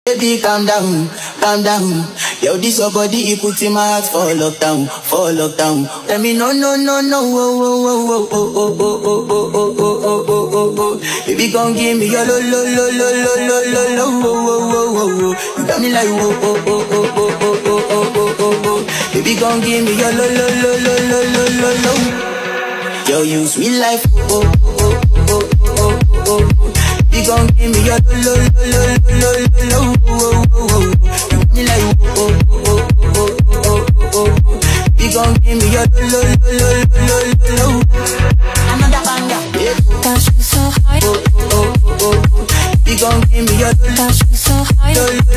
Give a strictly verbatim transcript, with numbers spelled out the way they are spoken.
Baby, calm down, calm down. Yo, this your body, it puts in my heart for lockdown, for lockdown. Let me know, no, no, no, oh, oh, oh, oh, oh, oh, oh, oh, oh, oh, oh, oh, oh, oh. Baby, gon' give me your lo, lo, lo, lo, lo, lo, lo, lo, oh, oh, oh, oh, oh. You got me like, oh, oh, oh, oh, oh, oh, oh, oh, oh, oh, oh. Baby, gon' give me your lo, lo, lo, lo, lo, lo, lo, lo. Yo, you sweet life, oh, oh, oh, oh, oh, oh, oh. You gon' give me your lo, lo, lo, lo, lo, lo, oh, oh, oh. You got me like, oh, oh, oh, oh, oh, oh, oh. You gon' give me your lo, lo, lo, lo, lo, lo. Another banger, yeah. Touch me so high, oh, oh, oh, oh. You gon' give me your lo, touch me so high, lo,